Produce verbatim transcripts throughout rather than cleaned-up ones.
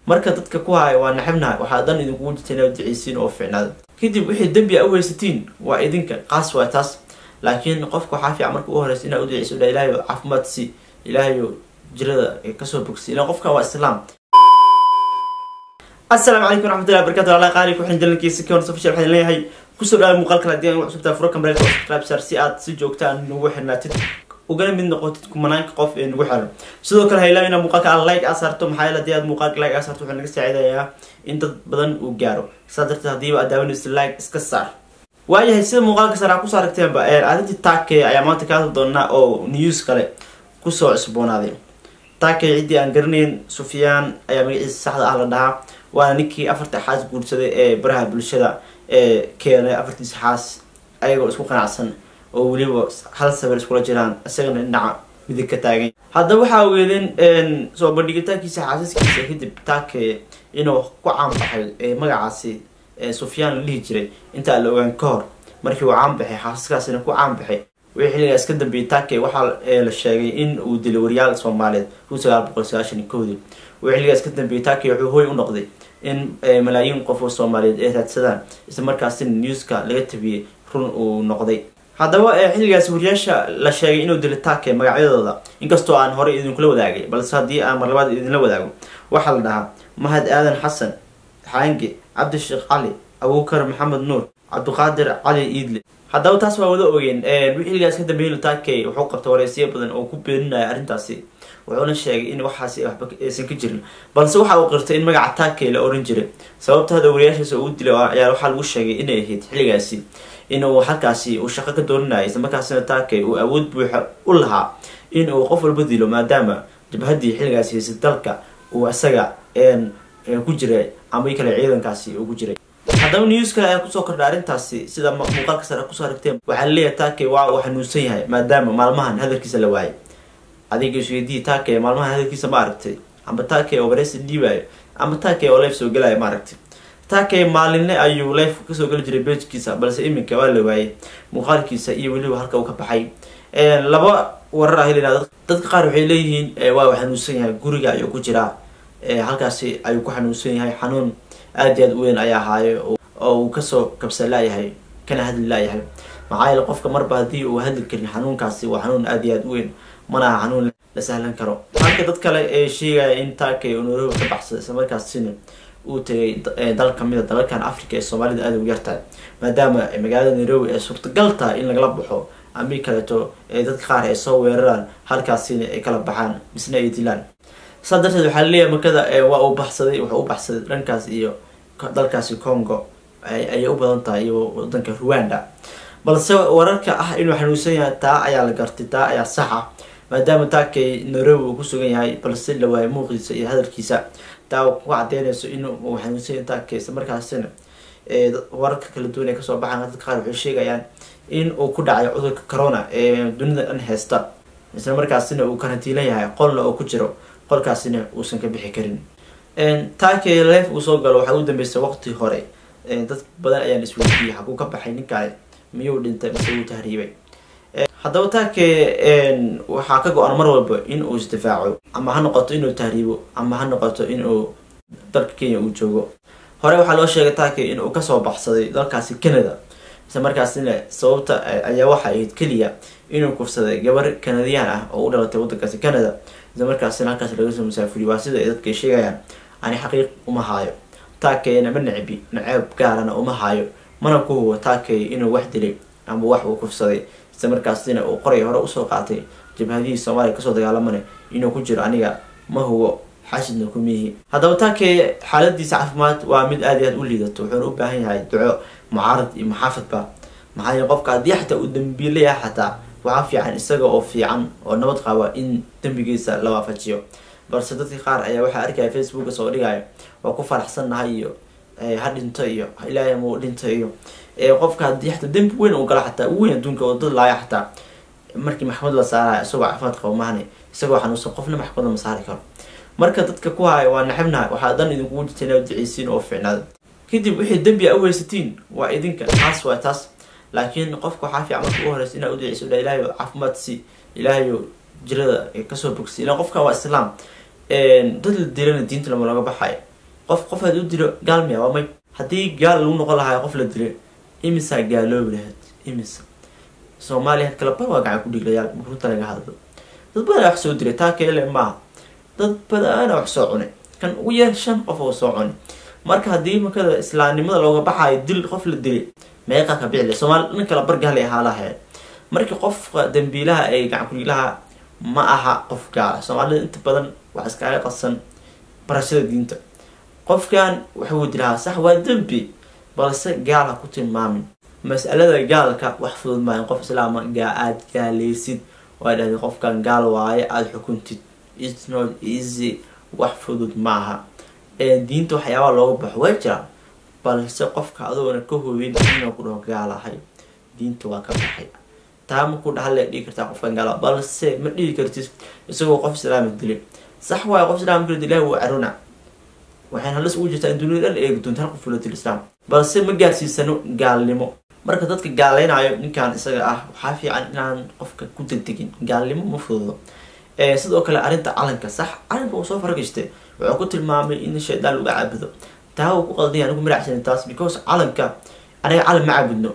marka dadka ku hayo waa naxibnahay waxaa dan idinku jirteen oo duceysiin oo fiicnaada kadib wixii dambi ah weysatiin waa idinka qaas waa taas laakiin qofku waxa fiican markuu u horeyso inuu duceyso ilaahay caafimaad si ilaahay jirada ka soo bogsi ilaa qofka waa islaam. السلام عليكم ورحمة الله وبركاته. الله قاري وحين جلنكي سكون صفي شرح لي هي كسر على مقال كلا ديان وحسبتها فرق كاميرا سبسكرايب صار سيئات سجوكتان نوحنا تت وقال من نقطتكم مناك قف إن وحنا سدوا كل هاي لنا مقال على لايك أثرتم حيلا دياد مقال لايك أثرتم حنا نستعيدا يا أنت بدن وجارو صدرت هذه وأداون اللايك اسكسر واي هيصير مقال كسر عكوس على كتير بقى عادة التاك أيامات كانت ضنا أو نيوز كله كسر عصبون هذه تاك عدي أنقرنين سفيان أيام السحر على ده وانا نكي أفرت حاس بورسده ee baraha bulshada ee keenay afartiis xaas ayagoo isku qanacsan oo waliba hal sawir isku la jiraan asagana dhinaca midig ka taagan hadda waxa weeyeen een soo bandhigitaankiisa xaasaskiisa kadib taakay inuu ku caan baxay ee magacaasi ee Sufyaan la dhihi jiray inta la ogaan ka hor markii uu caan baxay xaasaskaasina ku caan baxay wixii xilligaas ka dambeeyay taakay waxa la sheegay in uu dilay wariyaal Soomaaliyeed kun sagaal boqol sagaashan iyo kow wixii xilligaas ka dambeeyay taakay wuxuu hooy u noqday in malaayiin qof oo Soomaaliyeed ay raadsadaan isla markaasina newska laga tabiyay run uu noqday haddaba xilligaas wariyaasha la sheegay inuu dilay taakay magacyadooda inkastoo aan hore idin kula wadaagay balse haddii aan mar labaad idin la wadaago waxa la dhahaa Mahad Aadan Xasan Xaangi Cabdi Sheekh Cali Abuukar Maxamed Nuur Cabdiqaadir Cali Iidle haddaba taas waa wada ogeen wixii xilligaas ka dambeeyay taakay wuxuu qabtay wareysiyo badan oo ku beeninaya arrintaasi wuxuuna sheegay in waxaasi waxba aysan ka jirin balse waxa uu qirtay in magaca taakay la oran jiray sababta hada wariyaashiisa uu dilay ayaa waxa lagu sheegay inay ahayd xilligaasi inuu halkaasi uu shaqo ka doonayay isla markaasina taakay uu awood buuxa u lahaa in uu qof walba dilo maadaama jabhadii xilligaasi haysa dalka uu asaga een ku jiray ama kale ciidankaasi uu ku jiray haddaba newska ayaa kusoo kordhay arrintaasi sida muuqaalka sare ku soo aragteen waxa la leeyahay taakay waa uu xanuunsan yahay maadaama maalmahan hadalkiisa la waayay adiga sheedii taakay maalmaha hadalkiisa ma aragtay ama taakay oo bareys diibayo ama taakay oo live soo galay ma aragtay taakay maalinle ayuu live ka soo gali jiray page-kiisa balse iminka waa la waayay muuqaalkiisa iyo waliba halka uu ka baxay ee laba warar ah ilaa dadka qaar waxay leeyihiin waa xanuunsan yahay guriga ayuu ku jiraa ee halkaasi ayuu ku xanuunsan yahay xanuun aad iyo aad u weyn ayaa haayo oo uu ka soo kabsalayahay kana hadli laayahay maxaa qofka marba hadii uu hadli karin xanuunkaasi waa xanuun aad iyo aad u weyn mana xanuun la sahlan karo halka dad kale ee sheegay in taakay uu Nairobi ka baxsaday isla markaasina uu tagay dal kamid ah dalalkan Afrika ee Soomaalida aad u yartahay maadaama magaalada Nairobi ay suurtagal tahay in laga baxo ama kaleeto ee dadka qaar ay soo weeraraan halkaasina ay kala baxaan misna ay dilaan sadarteed waxa la leeyahay markada waa uu baxsaday wuxuu u baxsaday dhankaas iyo dalkaasi Congo ay u badan tahay iyo wadanka Rwanda balse wararka ah inuu xanuunsan yahay taa ayaa la gartay taa ayaa sax ah maadaama taakay Nairobi uu ku sugan yahay balse la waayay muuqiisa iyo hadalkiisa taa ku cadeynayso inuu xanuunsan yahay taakay isla markaasina ee wararka kala duwan ee ka soo baxaan dadka qaar waxay sheegayaan in uu ku dhacay cudurka corona ee dunida dhan haysta isla markaasina uu karantiila yahay qolna oo ku jiro qolkaasina uusan ka bixi karin een taakay live uu soo galo waxa uu dambeysay waqti hore ee dad badan ayaan isweydiiyay xaquu ka baxay ninkaay miyuu dhintay mise uu tahriibay haddaba taakay een waxa ka go'an mar walba in uu isdifaaco ama ha noqoto inuu tahriibo ama ha noqoto inuu dalka Kenya uu joogo hore waxa loo sheegay taakay inuu ka soo baxsaday dalkaasi Canada isla markaasina sababta ayaa waxa ay kaliya inuu kufsaday gabar Canadian ah oo u dhalatay wadankaasi Canada isla markaasina halkaas laga soo musaafiri waa sida dadka sheegayaan ani xaqiiq uma haayo taakayna ma nacibi nacab gaarana uma haayo mana ku huwa taakay inuu wax dilay ama wax uu kufsaday isla markaasina uu qoray hore u soo qaatay jabhadii Soomaaliya ka soo dagaalamay inuu ku jiro aniga ma huwa xasidna ku mihi haddaba taakay xaaladiisa caafimaad waa mid aad iyo aad u liidato wuxuu u baahan yahay duco mucaarad iyo maxaafadba maxay qofka hadii xataa uu dambiile yahay xataa waxa fiican isaga oo fiican oo nabad qaba in dambigiisa la waafajiyo balse dadka qaar ayaa waxa arkay Facebook soo dhigay waa ku faraxsanahay iyo ee hadinta iyo ilaahay mu dhinta iyo ee qofka hadii xataa dambi weyn uu gala xataa weyn adduunka oo dad laaya xataa markii maxkamad la saaray isagoo caafimaad qaba maahane isagoo xanuunsan qofna maxkamad ma saari karo marka dadka ku hayo waa naxibnahay waxa dan idinku jirteen oo duceysiin oo fiicnaada kadib wixii dambi ah weysatiin waa idinka qaas waa taas laakiin qofku waxa fiican markuu u horeyso inuu duceyso ilaahay caafimaad si ilaahay jirada ka soo bogsi ilaa qofka waa islaam ee dad dilana diinta lama laga baxay qof qof aad u dilo gaal miya waa may haddii gaal lagu noqon lahaa qof la dilay imisa gaaloobi lahayd imisa Soomaaliya kala bar waa gacan ku dhiglayaal runta laga hadlo dad badan wax soo diray taa kale ma dad badan wax soo cunay kan ugu yar shan qof oo soo cunay marka haddii marka islaamnimada looga baxayo dil qof la dilay meeqa ka bixi Soomaali in kala bar gaal ay haalahay marka qof dambiilaha ay gacan ku dhiglaha ma aha qof gaal Soomaalida inta badan wax iska qasan barashada diinta qofkan wuxuu dilaa sax waa dambi balse gaal ku tilmaamin mas'alada gaalka wax fudud ma qof islaam gaa aad gaaleysid waa dhahay qofkan gaal waaye aad xukuntid it's not easy wax fudud maaha ee diinta waxyaabo looga baxo way jiraan balse qofka adoona ka hubin inuu ku dhaho gaalahay diinta waa ka baxay taam ku dhaxle dhigi kartaa qofkan gaal balse ma dhigi kartid isagoo qof islaam dilay sax waa qof islaam dilay waa aruna waxaan halis u jirtaa in dunida ay doontaan qof fuladil islaam balse ma gaarsiisano gaalnimo marka dadka gaaleynayo ninkan isaga ah waxa fiican inaan qofka ku degdegin gaalnimo ma fududo ee sidoo kale arinta calanka sax calanka uu soo farqistay wuxuu ku tilmaamay in shaydaan lagu caabudo taa uu ku qaldan yahay anigu maraacsan taas because calanka anaga calan ma caabudno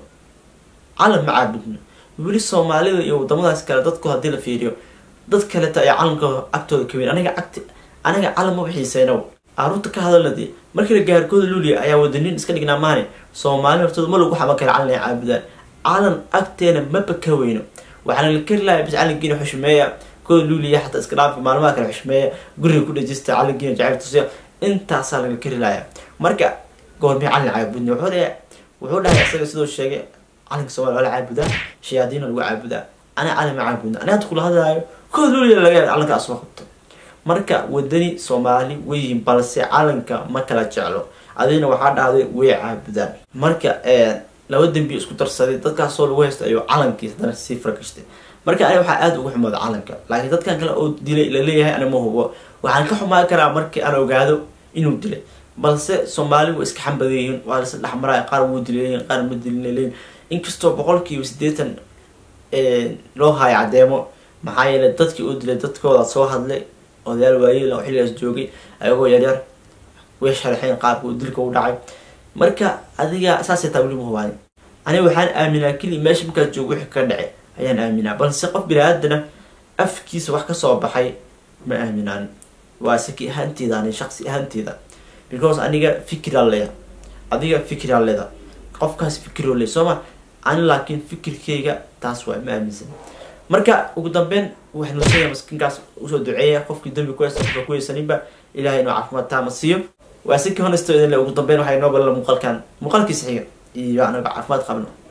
calan ma caabudno wili Soomaalida iyo wadamadaas kale dadku hadii la fiiriyo dad kale ta ay calanka agtooda ka weyn aniga agti aniga calan ma bixiisayno arunta ka hadaladi markii la gaarkooda luuliya ayaa wadanin iska dhignaa maane Soomaali hortooda ma lagu xaban kara calan ay caabudaan calan agteena ma baka weyno waxaan la kari lahaa bis calankiina xushmeeya kooda luuliya xataa iska dhaaf maalmaha kale xushmeeya guriga ku dhajista calankiina jacayltiisa intaas la kari lahaa marka goorma calan caabudno wuxuu dhahay wuxuu dhahay isaga sidoo sheegay calanka Soomaali wala caabudaa shayaadiina lagu caabudaa ana calan ma caabudno ana ku lahadaayo kooda luuliya laga calanka asoo qabto marka wadani Soomaali weeyeen balse calanka ma kala jeclo adina waxa dhacday way caabudaan marka ee laba dambi isku darsaday dadka soo lagu haysto ayo calankiisa dana si farqistay marka ay waxa aad ugu xumaad calanka laakiin dadkan kale oo dilay la leeyahay ana ma hubo waxaan ka xumaa karaa markii aan ogaado inuu dilay balse Soomaali way iska xambadeen waa la saddex maray qaar wuu dilay qaar ma dilineen inkastoo boqolkiiba siddeetan ee loo hay cadeemo maxaa yeelay dadkii uu dilay dadkooda soo hadlay odayaal waayeel oo xilligaas joogay ayagoo yar yar way sharaxeen qaabka uu dilka u dhacay marka adiga asaasay taawli ma hubaani aniga waxaan aaminaa kali meesha marka joogo wixii ka dhacay ayaan aaminaa balse qof bini'aadana afkiisa wax ka soo baxay ma aaminaan waa saki ahaanteeda ani shakhsi ahaanteeda because aniga fikir leeyahay adiga fikir leeyahay qofkaas fikir leeyahay sooma ani laakiin fikirkeyga taas waa ma aaminsan marka ugu dambeyn waxaan leeyahay maskinkaas u soo duceeyaa qofkii dambi ku haysta ku haysanba ilaahay inuu caafimaad taam siiyo waa si ka honesto idin ugu dambeyn waxay noo balan muuqaalkan muuqaalkiisa xiga iyo anaga caafimaad qabno